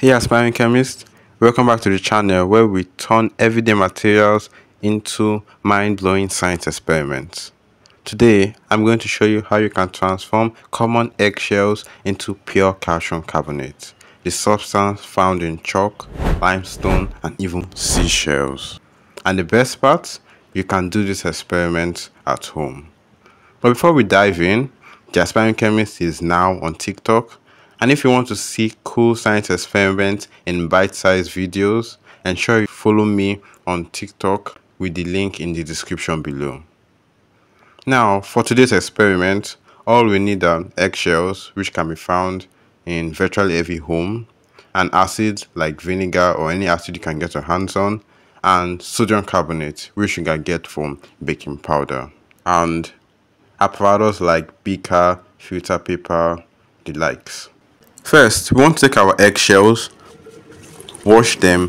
Hey aspiring chemist, welcome back to the channel where we turn everyday materials into mind-blowing science experiments. Today, I'm going to show you how you can transform common eggshells into pure calcium carbonate, the substance found in chalk, limestone, and even seashells. And the best part, you can do this experiment at home. But before we dive in, the aspiring chemist is now on TikTok. And if you want to see cool science experiments in bite-sized videos, ensure you follow me on TikTok with the link in the description below. Now, for today's experiment, all we need are eggshells, which can be found in virtually every home, and acid like vinegar or any acid you can get your hands on, and sodium carbonate, which you can get from baking powder, and apparatus like beaker, filter paper, the likes. First, we want to take our eggshells, wash them,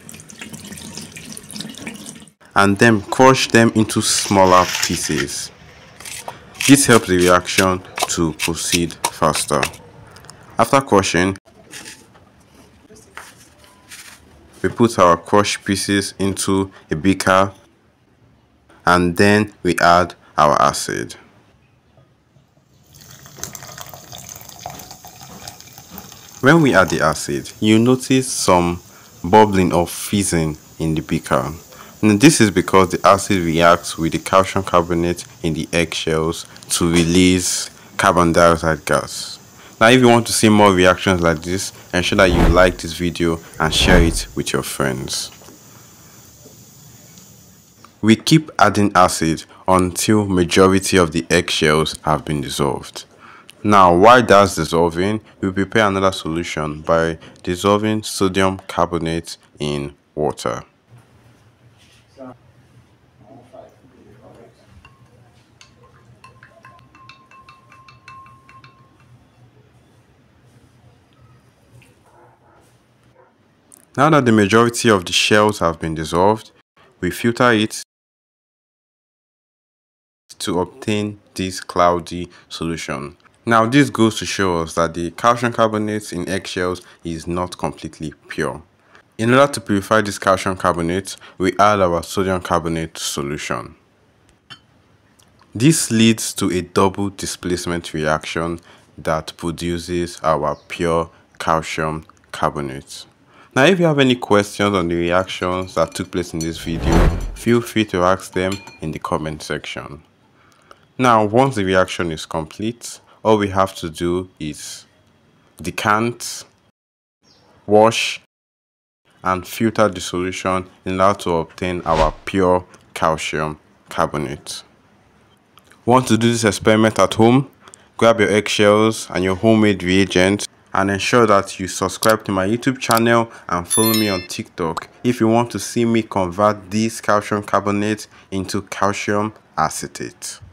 and then crush them into smaller pieces. This helps the reaction to proceed faster. After crushing, we put our crushed pieces into a beaker and then we add our acid. When we add the acid, you notice some bubbling or fizzing in the beaker. And this is because the acid reacts with the calcium carbonate in the eggshells to release carbon dioxide gas. Now, if you want to see more reactions like this, ensure that you like this video and share it with your friends. We keep adding acid until majority of the eggshells have been dissolved. Now, while that's dissolving, we prepare another solution by dissolving sodium carbonate in water. Now that the majority of the shells have been dissolved, we filter it to obtain this cloudy solution. Now, this goes to show us that the calcium carbonate in eggshells is not completely pure. In order to purify this calcium carbonate, we add our sodium carbonate solution. This leads to a double displacement reaction that produces our pure calcium carbonate. Now, if you have any questions on the reactions that took place in this video, feel free to ask them in the comment section. Now, once the reaction is complete, all we have to do is decant, wash, and filter the solution in order to obtain our pure calcium carbonate. Want to do this experiment at home? Grab your eggshells and your homemade reagents and ensure that you subscribe to my YouTube channel and follow me on TikTok if you want to see me convert this calcium carbonate into calcium acetate.